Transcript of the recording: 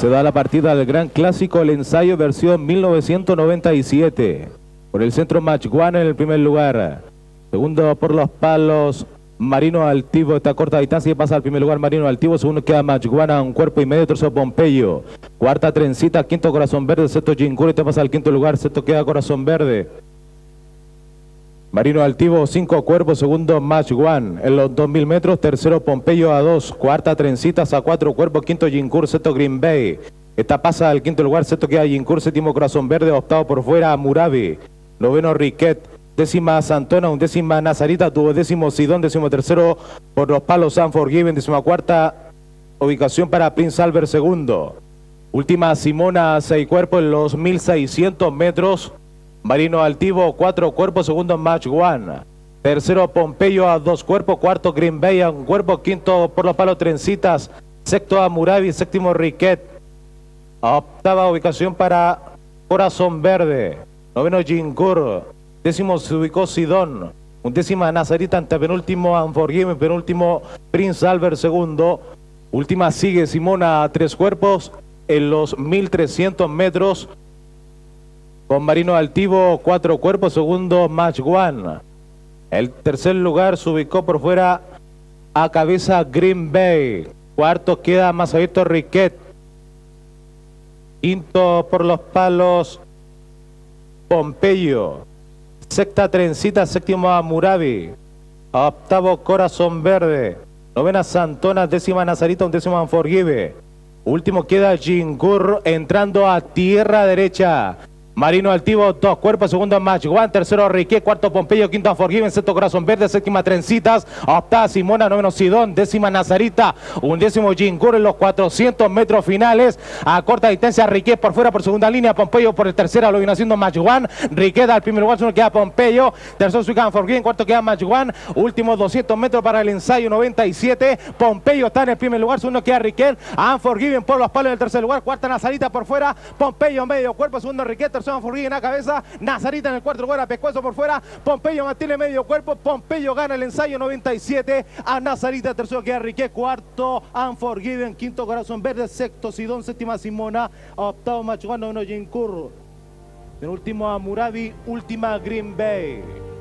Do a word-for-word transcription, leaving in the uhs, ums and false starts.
Se da la partida del Gran Clásico, el ensayo versión mil novecientos noventa y siete. Por el centro Match One en el primer lugar. Segundo por los palos, Marino Altivo. Esta corta distancia y pasa al primer lugar Marino Altivo. Segundo queda Match One a un cuerpo y medio. Tercero Pompeyo. Cuarta Trencita. Quinto Corazón Verde. Sexto Gincur. Este pasa al quinto lugar. Sexto queda Corazón Verde. Marino Altivo, cinco cuerpos. Segundo Match One en los dos mil metros. Tercero Pompeyo a dos. Cuarta Trencitas a cuatro cuerpos. Quinto Gincur. Sexto Green Bay. Esta pasa al quinto lugar. Sexto queda Gincur. Séptimo Corazón Verde. Octavo por fuera Murabi. Noveno Riquet. Décima Santona. Undécima Nazarita. Duodécimo Sidón. Décimo tercero por los palos Unforgiven. Décima cuarta ubicación para Prince Albert segundo. Última Simona, seis cuerpos en los mil seiscientos metros. Marino Altivo, cuatro cuerpos, segundo Match One. Tercero Pompeyo a dos cuerpos, cuarto Green Bay a un cuerpo, quinto por los palos Trencitas, sexto a Murabi, séptimo Riquet. Octava ubicación para Corazón Verde. Noveno Gincur, décimo se ubicó Sidón, undécima Nazarita, antepenúltimo Unforgiven, penúltimo Prince Albert segundo. Última sigue Simona a tres cuerpos en los mil trescientos metros. Con Marino Altivo, cuatro cuerpos, segundo Match One. El tercer lugar se ubicó por fuera a cabeza Green Bay. Cuarto queda más abierto Riquet. Quinto por los palos Pompeyo. Sexta Trencita, séptimo a Murabi. Octavo Corazón Verde. Novena Santona, décima Nazarita, undécimo Unforgiven. Último queda Gincur entrando a tierra derecha. Marino Altivo, dos cuerpos, segundo Match One, tercero Riquet, cuarto Pompeyo, quinto Unforgiven, sexto Corazón Verde, séptima Trencitas, octava Simona, noveno Sidón, décima Nazarita, undécimo Gincur en los cuatrocientos metros finales. A corta distancia Riquet por fuera por segunda línea, Pompeyo por el tercera, lo viene haciendo Match One. Riquet al primer lugar, segundo queda Pompeyo, tercero se queda Unforgiven, cuarto queda Match One, últimos doscientos metros para el ensayo noventa y siete. Pompeyo está en el primer lugar, segundo queda Riquet, Unforgiven por los palos en el tercer lugar, cuarta Nazarita por fuera, Pompeyo medio cuerpo, segundo Riquet, tercero Unforgiven a cabeza, Nazarita en el cuarto lugar, a Pescuezo por fuera, Pompeyo mantiene medio cuerpo, Pompeyo gana el ensayo noventa y siete, a Nazarita, tercero queda Riquet, cuarto Unforgiven, quinto Corazón Verde, sexto Sidón, séptima Simona, octavo Match One, noveno Gincur, penúltimo a Murabi, última Green Bay.